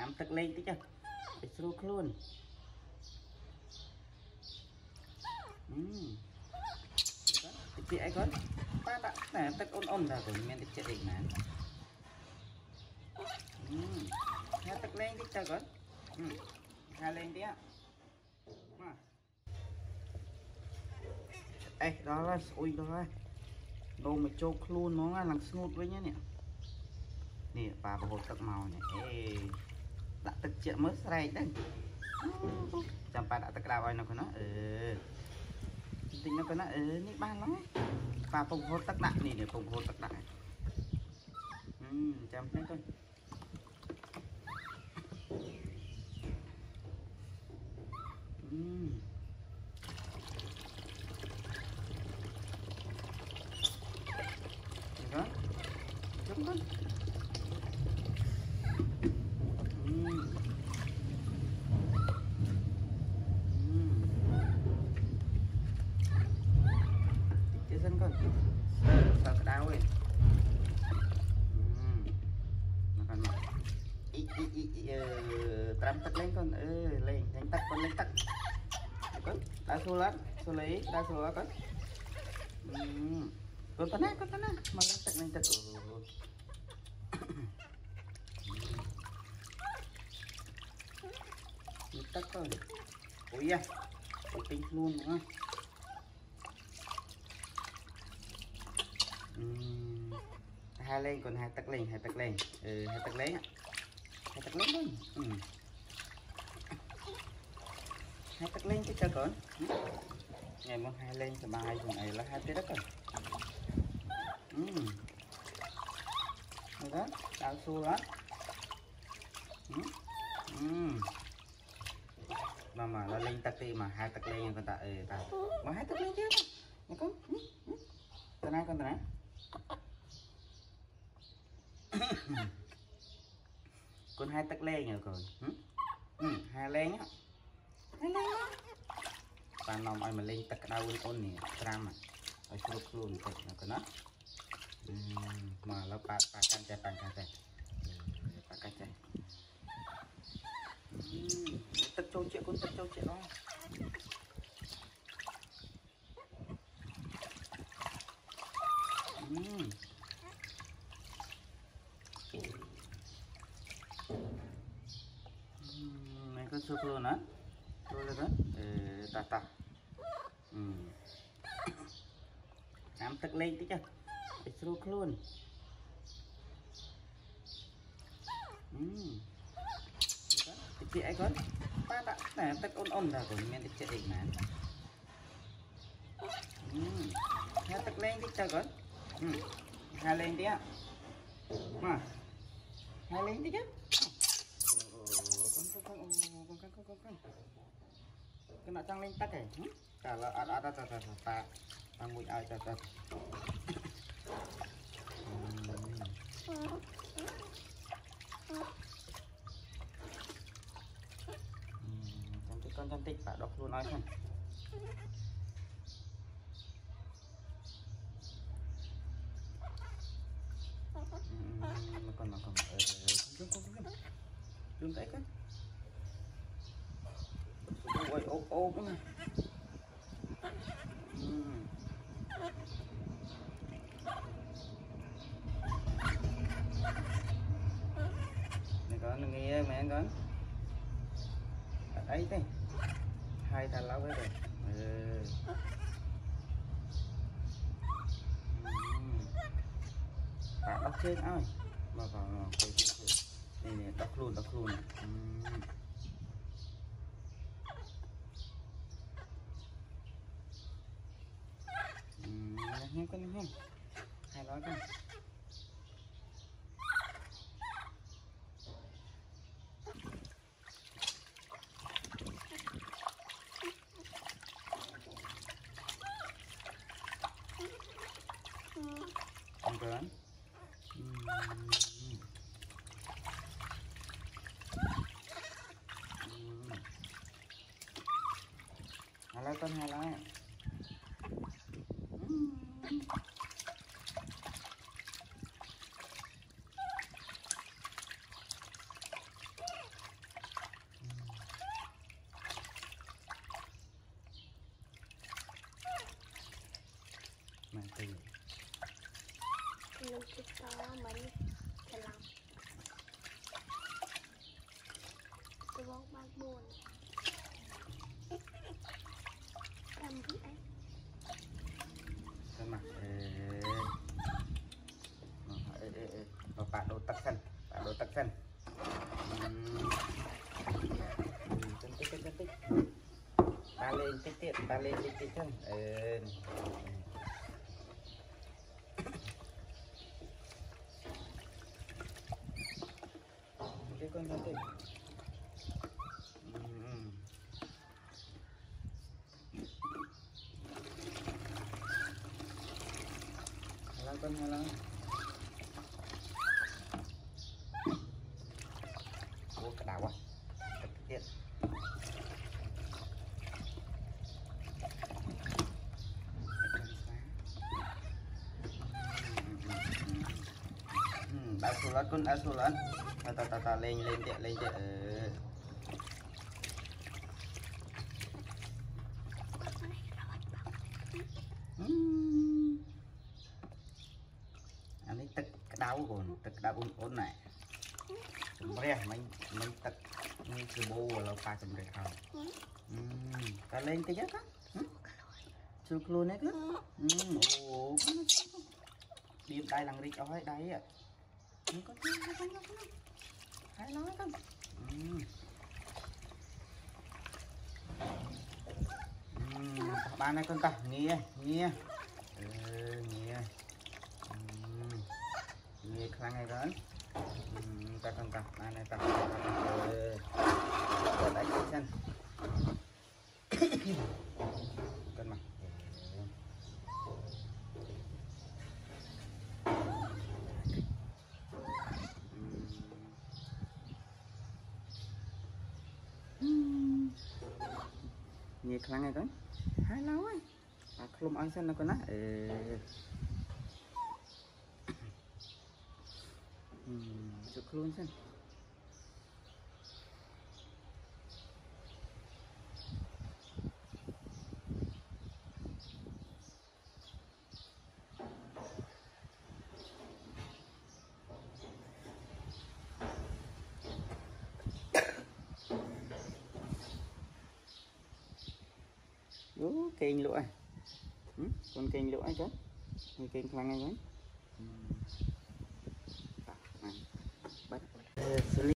ám tật lên tí chứ để sưu luôn chị ấy con ta đã nè tật ôn ra rồi men chị định nè hai tật lên tí cho con hai lên tí ạ ê đó là ui đó rồi đồ mà chô luôn nó làm smooth với nhá nè nè bà hột tật màu này ê đã tật chuyện mới sài đấy chẳng phải đã tật đào ai nó có nó tính nó có nó nít ba lắm bà phục hột tật nặng này để phục hột tật nặng chăm đấy thôi đó đúng đó chị dân con sao cái đau ấy nó còn tram tắt lên con lên đánh tắt con lên tắt con đa số lắm số lấy đa số đó con con này mà lên tắt tắt rồi ui da tính luôn nữa hai lên còn hai tắt lên hai tắt lên hai tắt lên luôn hai tắt lên chứ sao con ngày một hai lên thì bài còn này là hai cái đất rồi đó đào xu đó mà nó lên tắt đi mà hai tắt lên con ta ta mà hai tắt lên chứ mà con con này con hai tắt lên rồi con hai lên á và nòng ai mà lên tắt đau ôn nè tram ở chỗ luôn thật là con nó mà nó pa can chạy tật trâu chuyện con tật trâu chuyện đó này con sụp luôn á rồi là ta ám tật lên tí chứ để sụp luôn chị ấy con ta đã nè tật ôn ra rồi men chị định nè hai tật lên tí cho con hai lên tí ạ mà hai lên tí chứ con cái nào trăng lên tắc này cả là ta đang mũi ai ta con tích phải đọc luôn nói không mà còn không dùng tay con ôi ốp này này con nghe mẹ con ở đấy đây hai thằng lão với rồi bạn đọc trên ơi mà vào đây này đọc luôn nghe con không hai nói con con cớn hai lá con hai lá cho mấy cái lòng tôi bóc bác buồn làm gì anh Kan mah Pak do tekan cantik talen titik kan oke con cantik halang con halang cái đảo à tiện asulan con asulan ta lên tiện anh ấy tật cái đau còn tật đau ôn này rẻ mình tật như cái bô là pha chấm rẻ không ta lên cái giấc á chụp luôn đấy cứ ồ điệp đây lằng đi cho hết đây à có hay nói không bạn này con ta nghe nghe khăn này đó ta con ta bạn này ta lấy cái chân cân mặt nghe khăn này đó hai lâu ấy không ăn xanh nó con á chụp luôn xanh kênh lụa con kênh lụa chứ kênh khăn này đấy